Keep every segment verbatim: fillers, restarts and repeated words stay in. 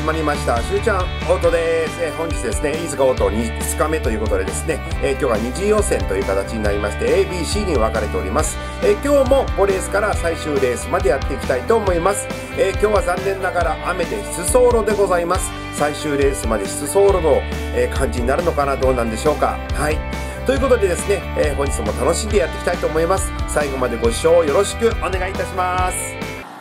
まりました。しゅうちゃんオートです。えー、本日ですね、飯塚オートに日目ということでですね、えー、今日は二次予選という形になりまして、エービーシー に分かれております。えー、今日もごレースから最終レースまでやっていきたいと思います。えー、今日は残念ながら雨で出走路でございます。最終レースまで出走路の、えー、感じになるのかな、どうなんでしょうか。はい。ということでですね、えー、本日も楽しんでやっていきたいと思います。最後までご視聴よろしくお願いいたします。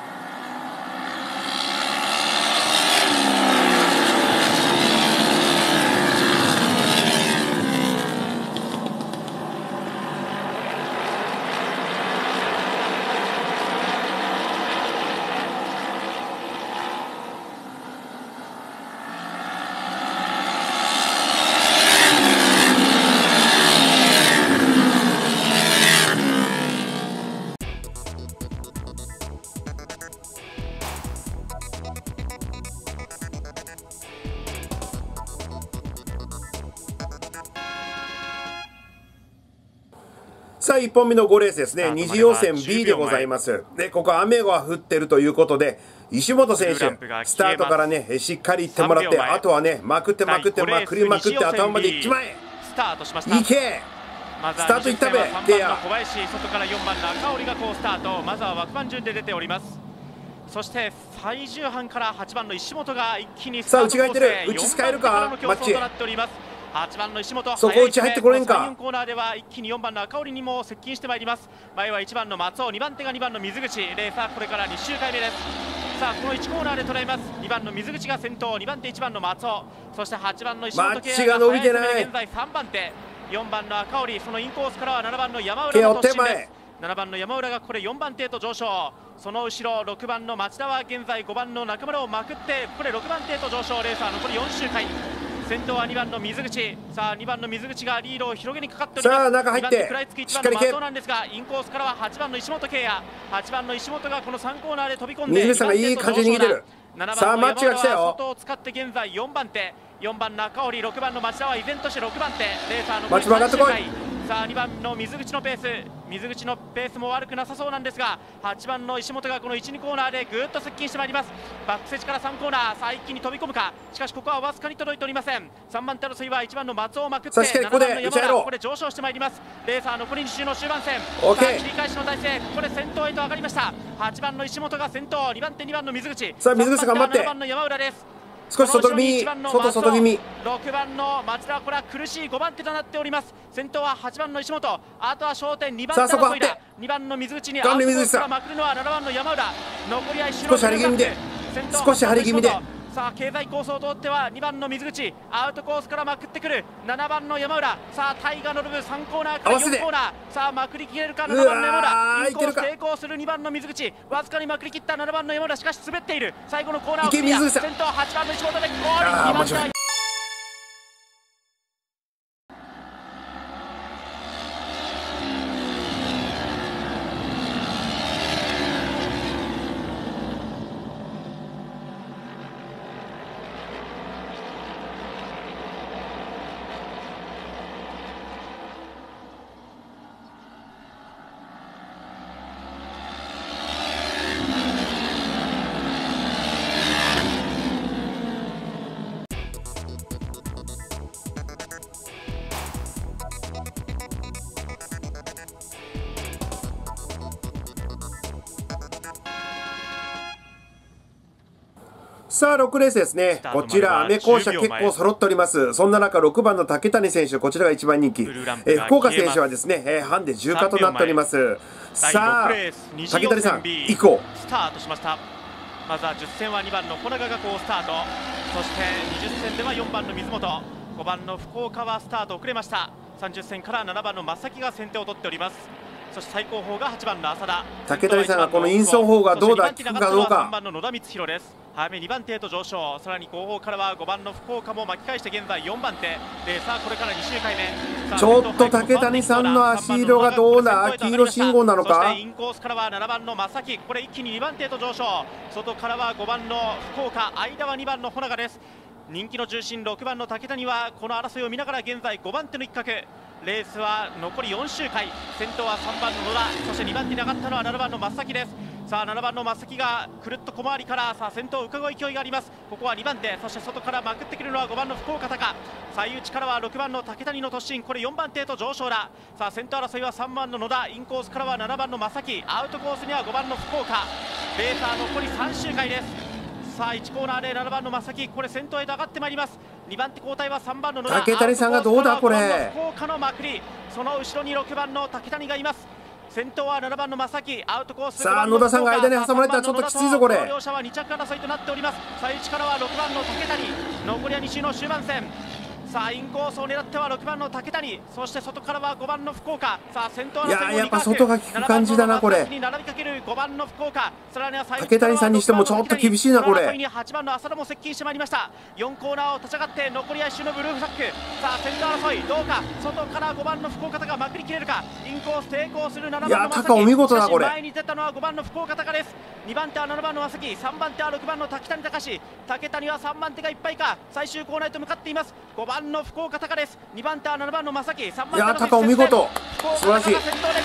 さあいっぽんめのごレースですね、二次予選 ビー でございます。で、ここ雨が降ってるということで、石本選手、スタートからね、しっかりいってもらって、あとはね、まくってまくってまくりまくって、頭までいっちまえ。いけスタートいったべ、ケア。 小林、外からよんばん中織が好スタート、まずは枠番順で出ております。そして最終半からはちばんの石本が一気にスタート構成。 さあ内側いってる、内使えるか、マッチ。 はちばんの石本、 そこ内入ってこれんか。 よんコーナーでは一気によんばんの赤織にも接近してまいります。前はいちばんの松尾、にばん手がにばんの水口。レーサーこれからに周回目です。さあこのいちコーナーで捉えます。にばんの水口が先頭、にばん手いちばんの松尾、そしてはちばんの石本圭也が速い攻めで現在さんばん手、よんばんの赤織、そのインコースからはななばんの山浦の突進です。ななばんの山浦がこれよんばん手へと上昇、その後ろろくばんの町田は現在ごばんの中村をまくってこれろくばん手へと上昇。レーサー残りよん周回、先頭はにばんの水口。さあにばんの水口がリードを広げにかかっております。 さあ中入って食らいつくいちばんの松尾なんですが、インコースからははちばんの石本圭也、はちばんの石本がこのさんコーナーで飛び込んで水口さんがいい感じに逃げてる。さあマッチが来たよ。 外を使って現在よんばん手、よんばんの赤織、ろくばんの町田は依然としてろくばん手。レーサーのマッチも上がってこい。 さあにばんの水口のペース、水口のペースも悪くなさそうなんですが、はちばんの石本がこのいち、にコーナーでぐっと接近してまいります。バックセジからさんコーナー、さあ一気に飛び込むか。しかしここはわずかに届いておりません。さんばん手争いはいちばんの松尾をまくって、ななばんの山田、ここで上昇してまいります。レーサー残りに周の終盤戦、さあ切り返しの体勢、ここで先頭へと上がりました。はちばんの石本が先頭、にばん手にばんの水口、 さあ水口頑張って、 ななばんの山浦です。 少し外気味、外外気味。 ろくばんの町田はこれは苦しいごばん手となっております。先頭ははちばんの石本、あとは焦点にばん手争いだ。にばんの水口にアウトコースからまくるのはななばんの山浦。残りは一周少し張り気味で、少し張り気味で。 さあ経済コースを通ってはにばんの水口、アウトコースからまくってくるななばんの山浦。さあタイが乗るさんコーナーからよんコーナー、さあまくりきれるかななばんの山浦。インコース成功するにばんの水口、わずかにまくりきったななばんの山浦、しかし滑っている。最後のコーナーをクリア、先頭はちばんの石本でゴール、にばん手。 さあろくレースですね。こちら雨校舎結構揃っております。そんな中ろくばんの竹谷選手、こちらが一番人気。え福岡選手はですね、えハンデ重化となっております。さあ竹谷さん以降スタートしました。まずはじゅっ戦はにばんの小長がこうスタート、そしてにじゅっ戦ではよんばんの水本、ごばんの福岡はスタート遅れました。さんじゅっ戦からななばんの正木が先手を取っております。そして最後方がはちばんの浅田。 竹谷さんがこのインソン方がどうだ、効くかどうか。 さんばんの野田光弘です。早めにばん手へと上昇、さらに後方からはごばんの福岡も巻き返して現在よんばん手。レーサーこれからに周回目。 ちょっと竹谷さんの足色がどうだ、黄色信号なのか。 そしてインコースからはななばんの正木、これ一気ににばん手へと上昇。外からはごばんの福岡、間はにばんの穂永です。人気の重心ろくばんの竹谷はこの争いを見ながら現在ごばん手の一角。レースは残りよん周回、先頭はさんばんの野田、そしてにばん手に上がったのはななばんの正木です。 さあななばんの正木がくるっと小回りからさあ先頭を伺う勢いがあります。ここはにばん手、そして外からまくってくるのはごばんの福岡高、最内からはろくばんの竹谷の突進、これよんばん手へと上昇だ。さあ先頭争いはさんばんの野田、インコースからはななばんの正木、アウトコースにはごばんの福岡、レーサー残りさん周回です。さあいちコーナーでななばんの正木、これ先頭へと上がってまいります。にばん手交代はさんばんの野田、 竹谷さんがどうだこれ。 福岡のまくり、その後ろにろくばんの竹谷がいます。先頭はななばんの正木、アウトコース。 さあ野田さんが間に挟まれたらちょっときついぞこれ。 両者はに着争いとなっております。最内からはろくばんの竹谷、残りはに周の終盤戦。さあインコースを狙ってはろくばんの竹谷、そして外からはごばんの福岡。さあ先頭争いもいややっぱ外が効く感じだなこれ。 に並びかけるごばんの福岡、さらには竹谷さんにしてもちょっと厳しいなこれ。 はちばんの浅田も接近してまいりました。よんコーナーを立ち上がって残りは一周のブルーフラッグ。さあ先頭争いどうか、外からごばんの福岡がまくりきれるか。インコース抵抗するななばんの正木、 いや高お見事だこれ。 前に出たのはごばんの福岡高です。にばん手はななばんの正木、さんばん手はろくばんの竹谷隆、竹谷はさんばん手がいっぱいか。最終コーナーへと向かっています。ごばんの福岡高です。にばん手はななばんの正木、さんばん手いや高お見事、素晴らしい。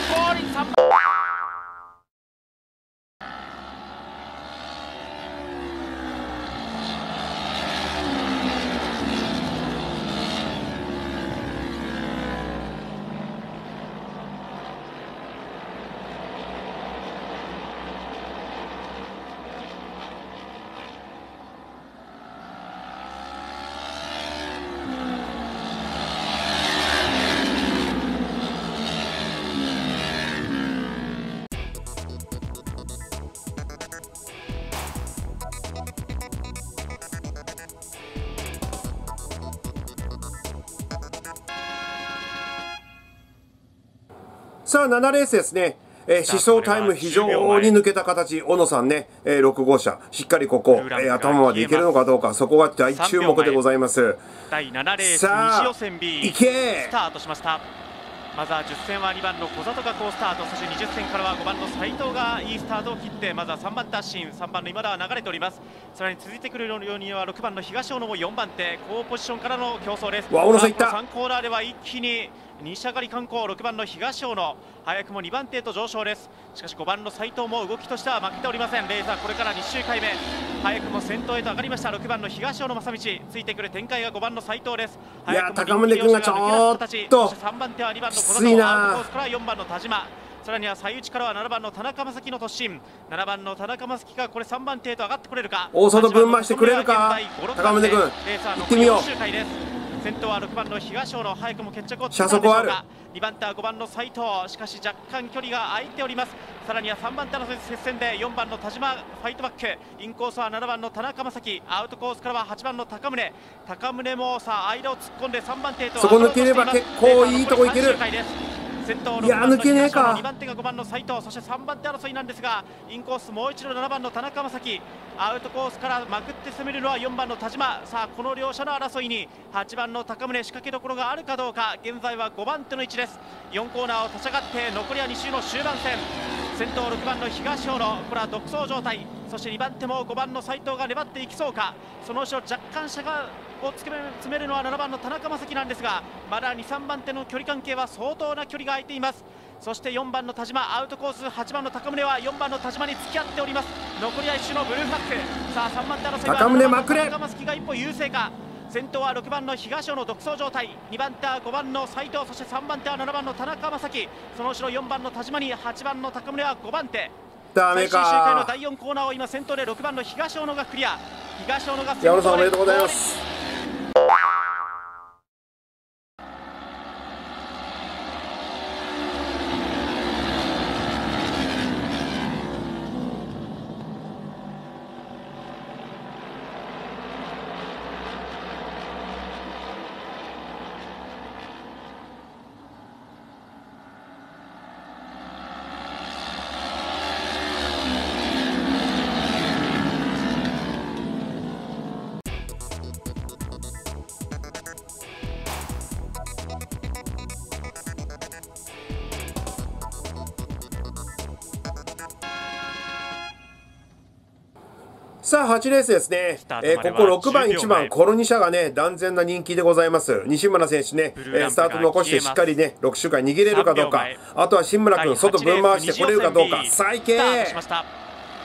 さあななレースですね。えー、試走タイム非常に抜けた形、小野さんね、えー、ろく号車、しっかりここ、えー、頭までいけるのかどうか、そこが大注目でございます。 だいななレースに次予選 B いけスタートしました。まずはじゅっ戦はにばんの小里が好スタート、そしてにじゅっ戦からはごばんの斉藤がいいスタートを切って、まずはさんばん手発進、さんばんの今田は流れております。さらに続いてくるようにはろくばんの東尾野もよんばん手、好ポジションからの競争です。 わ小野さんいった。 さんコーナーでは一気に西上がり観光、ろくばんの東尾野早くもにばん手へと上昇です。しかしごばんの斉藤も動きとしては負けておりません。レーザーこれからに周回目、早くも先頭へと上がりました。ろくばんの東尾野正道、ついてくる展開がごばんの斉藤です。 いや高宗君がちょっとさんばん手はにばんの小きついな。 アウトコースからよんばんの田島、さらには最内からはななばんの田中正樹の突進、ななばんの田中正樹がこれさんばん手へと上がってこれるか。 大外分回してくれるか。高宗君行ってみよう。 先頭はろくばんの東尾野、早くも決着をつけたんでしょうか。 にばん手はごばんの斉藤、しかし若干距離が空いております。さらにはさんばん手の接戦でよんばんの田島ファイトバック、インコースはななばんの田中正樹、アウトコースからははちばんの高宗、高宗もさあ間を突っ込んでさんばん手へとそこ抜ければ結構いいとこいける。 先頭いや抜けねえか。 にばん手がごばんの斉藤、そしてさんばん手争いなんですが、インコースもう一度ななばんの田中正樹、アウトコースからまくって攻めるのはよんばんの田島。さあこの両者の争いにはちばんの高宗仕掛けどころがあるかどうか。現在はごばん手の位置です。よんコーナーを立ち上がって残りはに周の終盤戦、先頭ろくばんの東尾野、これは独走状態、そしてにばん手もごばんの斉藤が粘っていきそうか。その後ろ若干車がを詰めるのはななばんの田中正樹なんですが、まだに、さんばん手の距離関係は相当な距離が空いています。そしてよんばんの田島、アウトコースはちばんの高宗はよんばんの田島に付き合っております。残りは一周のブルーフラッグ。さあさんばん手争いは高宗まくれ。 田中正樹が一歩優勢か。先頭はろくばんの東尾の独走状態、にばん手はごばんの斉藤、そしてさんばん手はななばんの田中正樹、その後ろよんばんの田島にはちばんの高宗はごばん手。 ダメか。 最終周回のだいよんコーナーを今先頭でろくばんの東尾野がクリア。東尾野が先頭で山野さんおめでとうございます。さあはちレースですね。えー、こころくばんいちばんこのに車がね断然な人気でございます。西村選手ね、えー、スタート残してしっかりねろく周回逃げれるかどうか、あとは新村君外分回してこれるかどうか。さあいけー。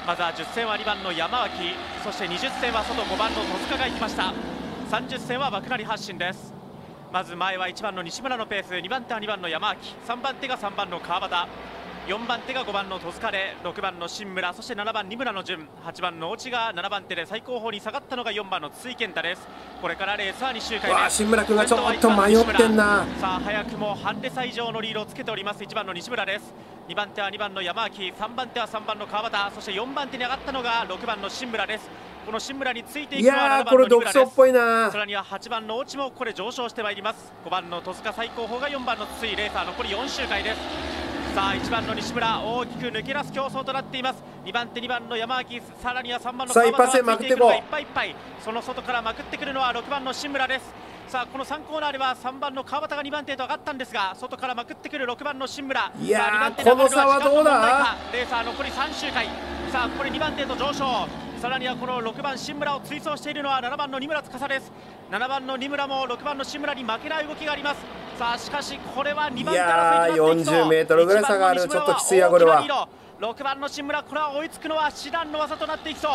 まずはじゅっせんはにばんの山脇、そしてにじゅっせんは外ごばんの戸塚が行きました。さんじゅっせんは爆成発進です。まず前はいちばんの西村のペース、にばん手はにばんの山脇、さんばん手がさんばんの川端、よんばん手がごばんの戸塚で、ろくばんの新村、そしてななばん二村の順、はちばんの越智がななばん手で最後方に下がったのがよんばんの筒井健太です。これからレースはに周回目。 新村君がちょっと迷ってんな。 さあ早くも半レ差以上のリードをつけております。いちばんの西村です。にばん手はにばんの山脇、さんばん手はさんばんの川端、そしてよんばん手に上がったのがろくばんの新村です。この新村についていくのはななばんの二村です。 これ独走っぽいな。 さらにははちばんの越智もこれ上昇してまいります。ごばんの戸塚、最後方がよんばんの筒井、レーサー残りよん周回です。さあいちばんの西村大きく抜け出す競争となっています。にばん手にばんの山脇、さらにはさんばんの川端がついていくのがいっぱいいっぱい。その外からまくってくるのはろくばんの新村です。さあこのさんコーナーではさんばんの川端がにばん手と上がったんですが、外からまくってくるろくばんの新村。 いやーこの差はどうだ。 レーサー残りさん周回。さあこれにばん手と上昇、さらにはこのろくばん新村を追走しているのはななばんの二村司です。ななばんの二村もろくばんの新村に負けない動きがあります。さあしかしこれはにばん手争いとなっていくと、 よんじゅうメートルぐらい差がある。ちょっときついやこれは。 ろくばんの新村、これは追いつくのは至難の技となっていきそう。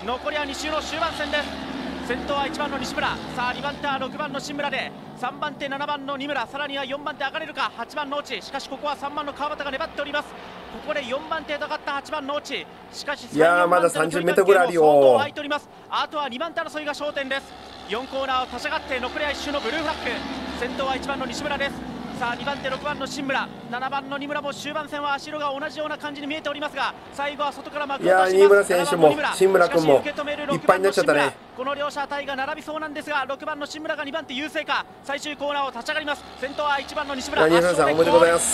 残りはに周の終盤戦です。先頭はいちばんの西村、さあにばん手はろくばんの新村で、さんばん手ななばんの二村、さらにはよんばん手上がれるかはちばんの越智。しかしここはさんばんの川端が粘っております。ここでよんばん手と上がったはちばんの越智。しかしいやーまださんじゅうメートルぐらいあるよ。 空いております。あとはにばん手争いが焦点です。よんコーナーを立ち上がって残りはいっ周のブルーフラッグ。先頭はいちばんの西村です。さあにばん手ろくばんの新村、ななばんの二村も終盤戦は足色が同じような感じに見えておりますが、最後は外から幕を出します。 いや新村選手も新村君もいっぱいになっちゃったね。 この両者あたりが並びそうなんですが、ろくばんの新村がにばん手優勢か。最終コーナーを立ち上がります。先頭はいちばんの西村。 西村さんおめでとうございます。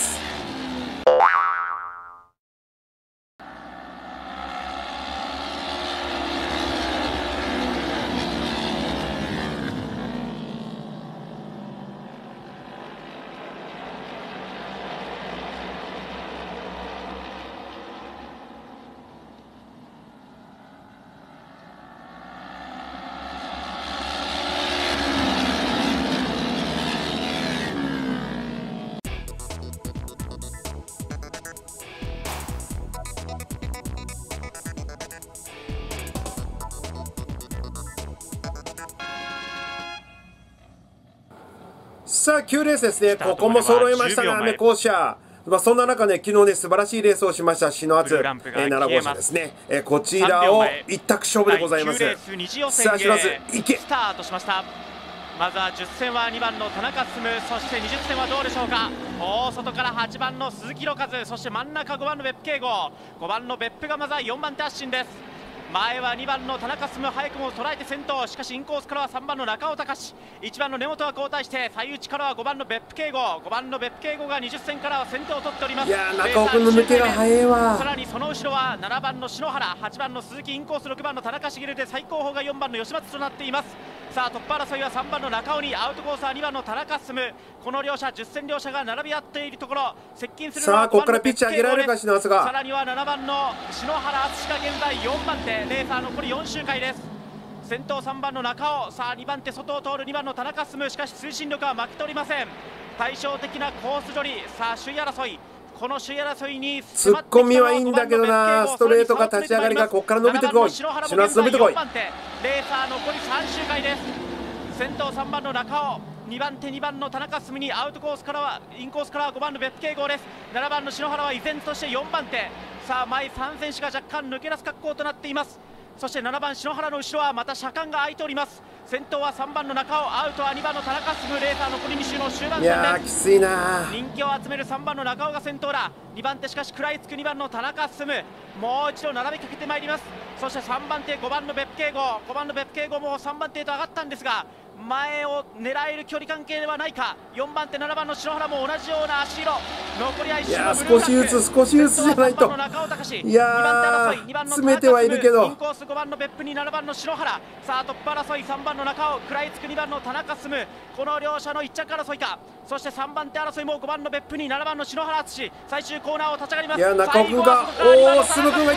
さあきゅうレースですね。ここも揃いましたね、雨校舎。まあそんな中ね、昨日ね素晴らしいレースをしました篠厚えなな号車ですね。えこちらを一択勝負でございます。さあ篠厚いけ。 スタートしました。まずはじゅっせんはにばんの田中進、そしてにじゅっせんはどうでしょうか。大外からはちばんの鈴木宏和、そして真ん中ごばんの別府慶吾、ごばんの別府がまずはよんばん手発進です。前はにばんの田中進、早くも捉えて先頭。しかしインコースからはさんばんの中尾隆、いちばんの根本は交代して、最内からはごばんの別府慶吾、ごばんの別府慶吾がにじゅっせんからは先頭を取っております。 いや中尾君の抜けが早いわ。 さらにその後ろはななばんの篠原、はちばんの鈴木、インコースろくばんの田中茂で、最後方がよんばんの吉松となっています。さあトップ争いはさんばんの中尾に、アウトコースはにばんの田中進。この両者じゅっせん両者が並び合っているところ、接近するのはごばんの別府慶吾です。さらにはななばんの篠原敦が現在よんばん手、レーサー残りよん周回です。先頭さんばんの中尾、さあにばん手外を通るにばんの田中進。しかし推進力は負けておりません。対照的なコース取り。さあ首位争い、この首位争いに突っ込みはいいんだけどな、ストレートが立ち上がりがここから伸びてこい。篠厚伸びてこい。 レーサー残りさん周回です。先頭さんばんの中尾、にばん手にばんの田中進に、アウトコースからはインコースからはごばんの別府慶吾です。ななばんの篠原は依然としてよんばん手。さあ前さん選手が若干抜け出す格好となっています。そしてななばん篠原の後ろはまた車間が空いております。先頭はさんばんの中尾、アウトはにばんの田中進。レーサー残りに周の終盤戦です。いやーきついな。 人気を集めるさんばんの中尾が先頭だ。にばん手しかし食らいつくにばんの田中進。もう一度並びかけてまいります。そしてさんばん手ごばんの別府慶吾、ごばんの別府慶吾もさんばん手へと上がったんですが、前を狙える距離関係ではないか。よんばん手ななばんの篠原も同じような足色。残りは一周のブルーフラッグ。 少しずつ少しずつじゃないと。いやー詰めてはいるけど、 インコースごばんの別府にななばんの篠原。さあトップ争いさんばんの中尾、食らいつくにばんの田中進。この両者のいっ着争いか。そしてさんばん手争いもごばんの別府にななばんの篠原敦。最終コーナーを立ち上がります。 いや中尾君が、おお進君がいった。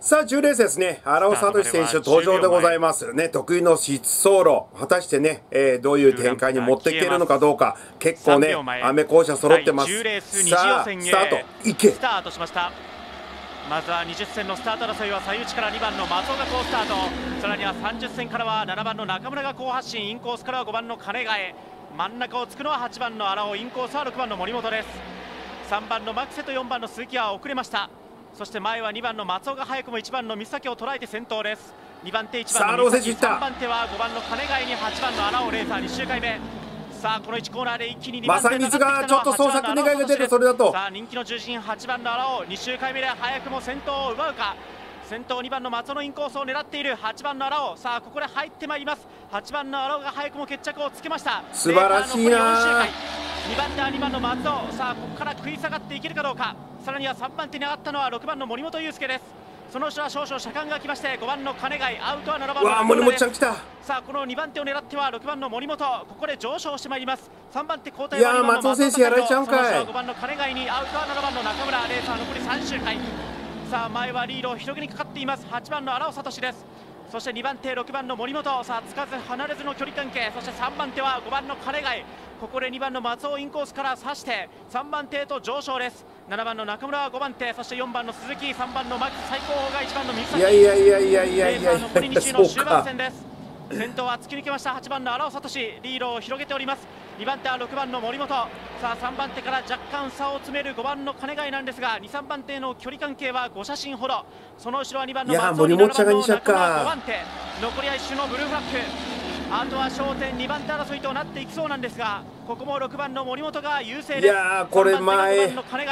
さあ、じゅうレースですね。荒尾聡選手登場でございますね。得意の疾走路。果たしてね、えー、どういう展開に持っていけるのかどうか。結構ね、雨校舎揃ってます。さあ、スタート。いけ。 スタートしました。まずはにじゅっ戦のスタート争いは最内からにばんの松尾が好スタート。さらにはさんじゅっ戦からはななばんの中村が好発進。インコースからはごばんの金ヶ江。真ん中をつくのははちばんの荒尾。インコースはろくばんの森本です。さんばんのマクセとよんばんの鈴木は遅れました。そして前はにばんの松尾が早くもいちばんの水崎を捉えて先頭です。にばん手いちばんの水崎、さんばん手はごばんの金ヶ江にはちばんの荒尾。レーサーに周回目。さあこのいちコーナーで一気ににばん手正光がちょっと捜索願いが出る。それだとさあ人気の重心はちばんの荒尾。に周回目で早くも先頭を奪うか。先頭にばんの松尾のインコースを狙っているはちばんの荒尾。さあここで入ってまいります。はちばんの荒尾が早くも決着をつけました。 素晴らしいな。 にばん手はにばんの松尾。さあここから食い下がっていけるかどうか。さらにはさんばん手に上がったのはろくばんの森本裕介です。その後ろは少々車間が来ましてごばんの金貝。アウトはななばんのわあ森本ちゃん来た。 さあこのにばん手を狙ってはろくばんの森本。ここで上昇してまいります。さんばん手交代はにばんの松尾選手やられちゃうんかい。 ごばんの金貝にアウトはななばんの中村。レーサー残りさん周回。さあ前はリードを広げにかかっています。はちばんの荒尾聡です。そしてにばん手ろくばんの森本。さあつかず離れずの距離関係。そしてさんばん手はごばんの金貝。ここでにばんの松尾インコースから刺してさんばん手へと上昇です。ななばんの中村はごばん手。そしてよんばんの鈴木、さんばんのマックス最高峰がいちばんの水崎。 いやいやいやいやいやいやいや残りに周の終盤戦です。先頭は突き抜けました。はちばんの荒尾聡リードを広げております。にばん手はろくばんの森本。さあさんばん手から若干差を詰めるごばんの金貝なんですがに、さんばん手の距離関係はご写真ほど。その後ろはにばんの松尾にななばんの中村、ごばん手。残りは一周のブルーフラッグ。あとは焦点にばん手争いとなっていきそうなんですが、ここもろくばんの森本が優勢です。 いやーこれ前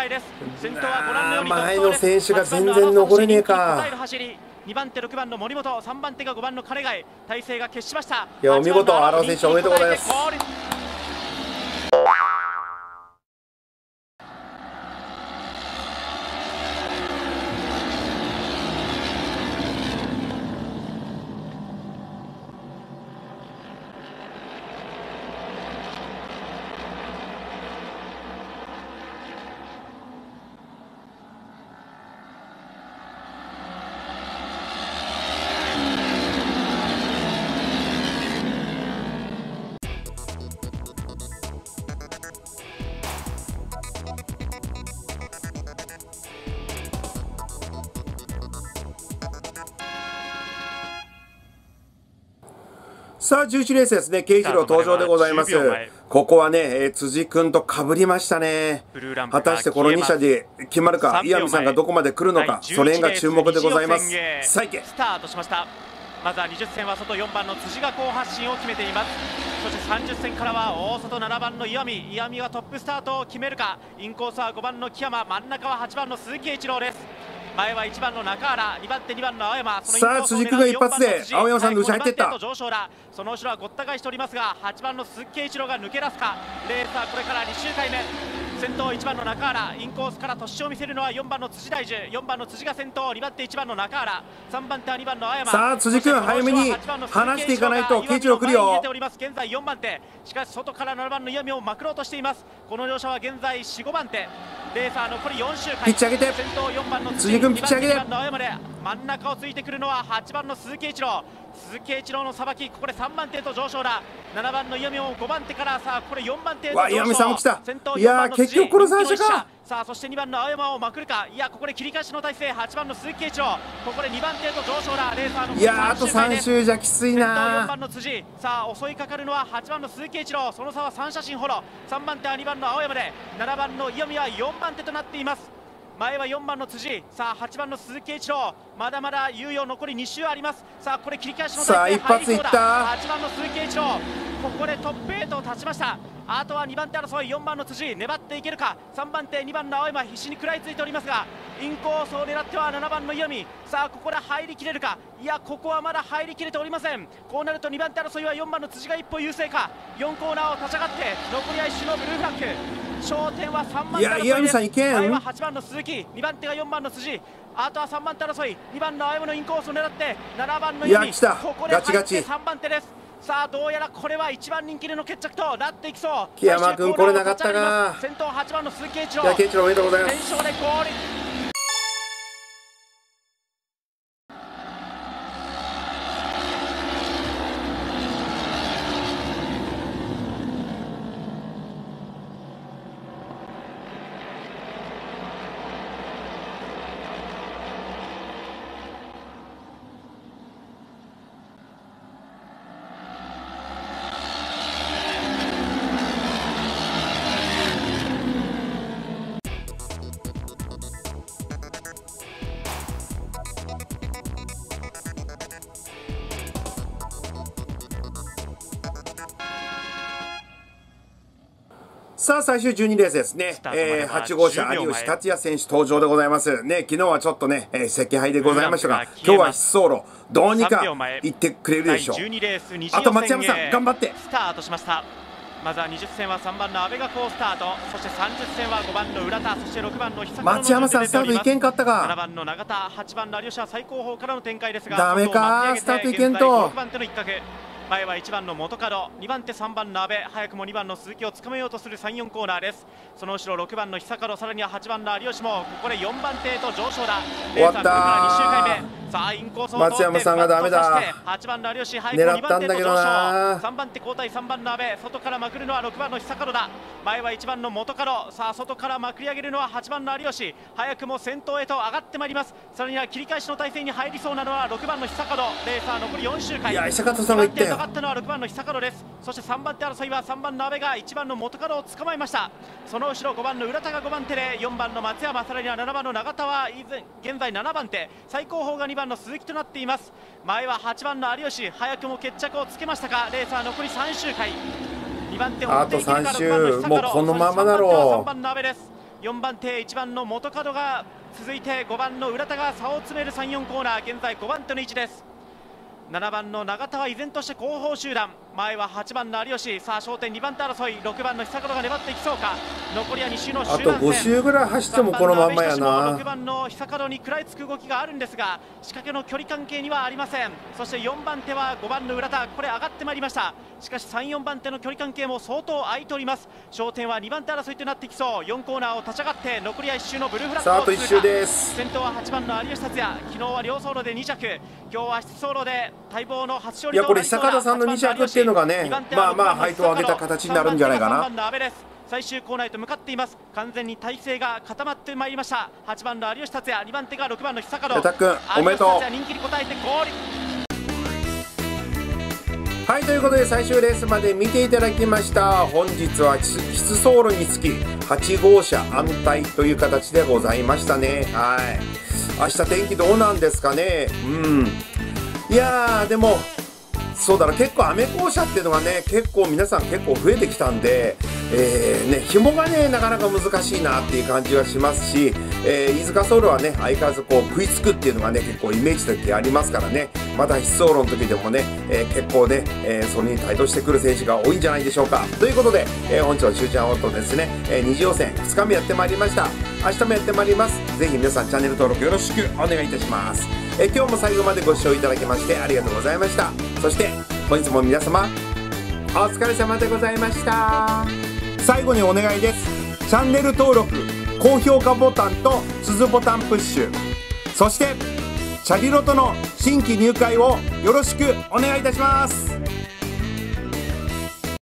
前の選手が全然残れねえか。 にばん手ろくばんの森本、さんばん手がごばんの金貝。体勢が決しました。 いやお見事、荒尾選手おめでとうございます。さあじゅういちレースですね。慶次郎登場でございます。ここはね、えー、辻君とかぶりましたね。果たしてこのに社で決まるか、岩見さんがどこまで来るのか、その辺が注目でございます。さあいけ。 スタートしました。まずはにじゅっ戦は外よんばんの辻が好発進を決めています。そしてさんじゅっ戦からは大外ななばんの岩見。岩見はトップスタートを決めるか。インコースはごばんの木山、真ん中ははちばんの鈴木栄一郎です。前はいちばんの中原、にばん手にばんの青山。 さあ辻君が一発で青山さんの後ろ入っていった。 その後ろはごった返しておりますが、はちばんの鈴木栄一郎が抜け出すか。レースはこれからに周回目。先頭いちばんの中原、インコースから突進を見せるのはよんばんの辻大樹。よんばんの辻が先頭、にばん手いちばんの中原、さんばん手はにばんの青山。 さあ辻君早めに離していかないと慶一郎来るよ。 現在よんばん手、しかし外からななばんの岩見をまくろうとしています。この両者は現在よん、ごばん手。レーサー残りよん周回。 ピッチ上げて。 先頭よんばんの辻君ピッチ上げて。 真ん中をついてくるのははちばんの鈴木栄一郎。鈴木栄一郎のさばき、ここでさんばん手と上昇だ。ななばんの岩見をごばん手から、さあこれよんばん手へと上昇。 岩見さんも来た。いやー結局この最初か。 さあそしてにばんの青山をまくるか。いやここで切り返しの体勢。はちばんの鈴木栄一郎、ここでにばん手へと上昇だ。レーサーのいやーあとさん周じゃきついな。 よんばんの辻、さあ襲いかかるのははちばんの鈴木栄一郎。その差はさん写真ほど。さんばん手はにばんの青山で、ななばんの岩見はよんばん手となっています。前はよんばんの辻、さあはちばんの鈴木栄一郎、まだまだ猶予残りに周あります。さあこれ切り返しの体勢入りそうだ。はちばんの鈴木栄一郎、ここでトップはちと立ちました。あとはにばん手争い、よんばんの辻粘っていけるか。さんばん手にばんの青山必死に食らいついておりますが、インコースを狙ってはななばんの岩見。さあここで入りきれるか。いやここはまだ入りきれておりません。こうなるとにばん手争いはよんばんの辻が一歩優勢か。よんコーナーを立ち上がって残りはいっ周のブルーフラッグ。焦点はさんばん手争いです。いや岩見さんいけん。前ははちばんの鈴木、にばん手がよんばんの辻、あとはさんばん手争い、にばんの青山のインコースを狙ってななばんの岩見。ここで入ってさんばん手です。さあどうやらこれはいちばん人気での決着となっていきそう。 木山君これなかったか。 先頭はちばんの鈴木栄一郎。 いや慶一郎おめでとうございます。 連勝でゴール。 さあ、最終じゅうにレースですね。えー、はち号車、有吉達也選手登場でございます。ね、昨日はちょっとね、えー、赤敗でございましたが、今日は疾走路、どうにか行ってくれるでしょう。あと松山さん、頑張って。 スタートしました。まずはにじゅっ戦はさんばんの阿部が好スタート、そしてさんじゅっ戦はごばんの浦田、そしてろくばんの久野。 松山さん、スタートいけんかったか。 ななばんの永田、はちばんの有吉は最後方からの展開ですが、 ダメか、スタートいけんと。 ろくばん手の一角、前はいちばんの元角、にばん手さんばんの阿部、早くもにばんの鈴木をつかめようとするさん、よんコーナーです。その後ろろくばんの久角、さらにははちばんの有吉もここでよんばん手へと上昇だ。 終わったー。 に周回目、さあインコースを松山さんがダメだ。 はちばんの有吉、早くもにばん手へと上昇。さんばん手交代、さんばんの阿部、外からまくるのはろくばんの久角だ。前はいちばんの元角、さあ外からまくり上げるのははちばんの有吉、早くも先頭へと上がってまいります。さらには切り返しの体勢に入りそうなのはろくばんの久角。レーサー残りよん周回。 いや、久角さんがいってよ。 下がったのはろくばんの久角です。そしてさんばん手争いはさんばんの阿部がいちばんの元角を捕まえました。その後ろごばんの浦田がごばん手で、よんばんの松山、さらにはななばんの永田は以前現在ななばん手、最後方がにばんの鈴木となっています。前ははちばんの有吉、早くも決着をつけましたが、レーサー残りさん周回。にばん手を追っていけるか、ろくばんの久角、 もうこのままだろう。 さんばんの阿部です。よんばん手、いちばんの元角が続いて、ごばんの浦田が差を詰めるさん、よんコーナー、現在ごばん手の位置です。ななばんの永田は依然として後方集団、前ははちばんの有吉、さあ焦点にばん手争い、ろくばんの久角が粘っていきそうか。残りはに周の集団戦。 あとご周ぐらい走ってもこのまんまやな。 ろくばんの久角に食らいつく動きがあるんですが、仕掛けの距離関係にはありません。そしてよんばん手はごばんの浦田、これ上がってまいりました。しかしさん、よんばん手の距離関係も相当空いております。焦点はにばん手争いとなってきそう。よんコーナーを立ち上がって残りはいち周のブルーフラッグを通過。 さあ、あといち周です。 先頭ははちばんの有吉達也、昨日は両走路でに着、今日は出走路で待望の初勝利。 いや、これ久方さんのに着っていうのがね、まあまあ配当を上げた形になるんじゃないかな。 最終コーナーへと向かっています。完全に体勢が固まってまいりました。はちばんの有吉達也、にばん手がろくばんの久角。 たっくんおめでとう。 人気に応えてゴール。 はい、ということで最終レースまで見ていただきました。本日は出走路につきはち号車安泰という形でございましたね。はい、明日天気どうなんですかね。うん、いやーでもそうだな、結構アメ校舎っていうのがね、結構皆さん結構増えてきたんで、えー、ね、紐がね、なかなか難しいなっていう感じがしますし、えー、飯塚ソウルはね、相変わらずこう食いつくっていうのがね、結構イメージ的ありますからね、また出走路の時でもね、えー、結構ね、えー、それに帯同してくる選手が多いんじゃないでしょうか。ということで、えー、本日は終ちゃんオートですね、えー、二次予選ふつかめやってまいりました。明日もやってまいります。ぜひ皆さんチャンネル登録よろしくお願いいたします。えー、今日も最後までご視聴いただきましてありがとうございました。そして本日も皆様お疲れ様でございました。最後にお願いです。チャンネル登録、高評価ボタンと鈴ボタンプッシュ、そしてチャリロトの新規入会をよろしくお願いいたします。